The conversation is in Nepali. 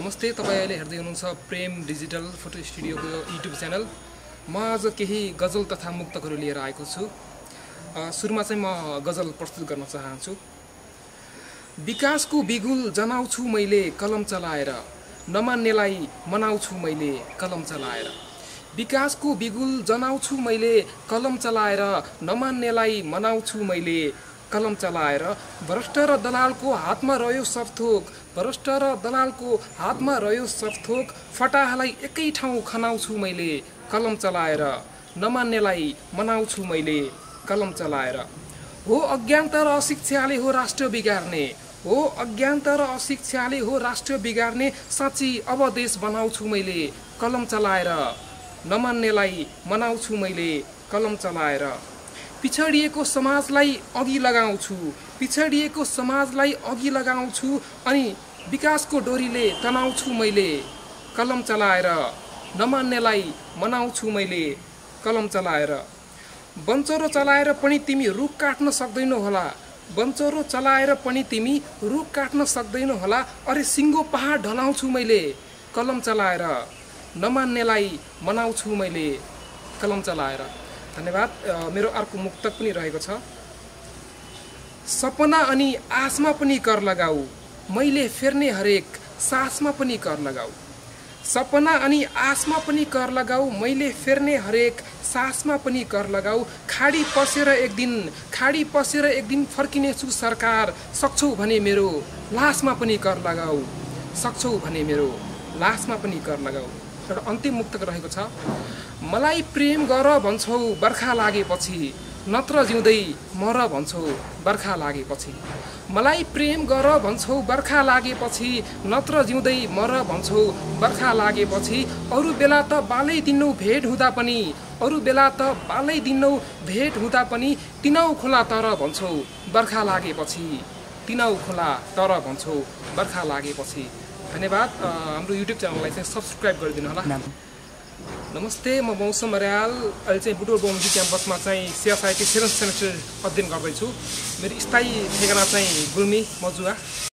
नमस्ते, तपाईं अहिले हेर्दै हुनुहुन्छ प्रेम डिजिटल फोटो स्टुडियोको युट्युब च्यानल। म आज केही गजल तथा मुक्तकहरू लिएर आएको छु। सुरुमा चाहिँ म गजल प्रस्तुत गर्न चाहन्छु। विकासको बिगुल जनाउँछु मैले कलम चलाएर, नमान्नेलाई मनाउँछु मैले कलम चलाएर। विकासको बिगुल जनाउँछु मैले कलम चलाएर, नमान्नेलाई मनाउँछु मैले कलम चलाएर। भ्रष्ट र दलालको हातमा रह्यो सबथोक, भ्रष्ट र दलालको हातमा रह्यो सबथोक। फटाहालाई एकै ठाउँ खनाउँछु मैले कलम चलाएर, नमान्नेलाई मनाउँछु मैले कलम चलाएर। हो अज्ञानता र अशिक्षाले हो राष्ट्र बिगार्ने, हो अज्ञानता र अशिक्षाले हो राष्ट्र बिगार्ने। साँच्ची अब देश बनाउँछु मैले कलम चलाएर, नमान्नेलाई मनाउँछु मैले कलम चलाएर। पिछडिएको समाजलाई अघि लगाउँछु, पिछडिएको समाजलाई अघि लगाउँछु, अनि विकासको डोरीले तनाउँछु मैले कलम चलाएर, नमान्नेलाई मनाउँछु मैले कलम चलाएर। बन्चरो चलाएर पनि तिमी रुख काट्न सक्दैनौ होला, बन्चरो चलाएर पनि तिमी रुख काट्न सक्दैनौ होला। अरे सिङ्गो पहाड ढलाउँछु मैले कलम चलाएर, नमान्नेलाई मनाउँछु मैले कलम चलाएर। धन्यवाद। मेरो अर्को मुक्तक पनि रहेको छ। सपना अनि आशमा पनि कर लगाऊ, मैले फेर्ने हरेक सासमा पनि कर लगाऊ। सपना अनि आशमा पनि कर लगाऊ, मैले फेर्ने हरेक सासमा पनि कर लगाऊ। खाडी पसेर एक दिन फर्किनेछु सरकार, सक्छौ भने मेरो लासमा पनि कर लगाऊ, सक्छौ भने मेरो लासमा पनि कर लगाऊ। एउटा अन्तिम मुक्तक रहेको छ। मलाई प्रेम गर भन्छौ बर्खा लागेपछि, नत्र जिउँदै मर भन्छौ बर्खा लागेपछि। मलाई प्रेम गर भन्छौ बर्खा लागेपछि, नत्र जिउँदै मर भन्छौ बर्खा लागेपछि। अरू बेला त बालै दिनौ भेट हुँदा पनि, अरू बेला त बालै दिनौ भेट हुँदा पनि। तिनौ खोला तर भन्छौ बर्खा लागेपछि, तिनौ खोला तर भन्छौ बर्खा लागेपछि। धन्यवाद। हाम्रो युट्युब च्यानललाई चाहिँ सब्सक्राइब गरिदिनु होला। नमस्ते, म मौसम अर्याल। अहिले चाहिँ बुटोल बहुमुखी क्याम्पसमा चाहिँ सेवा साहित्य 7th सेमेस्टर अध्ययन गर्दैछु। मेरो स्थायी ठेगाना चाहिँ गुल्मी मजुवा।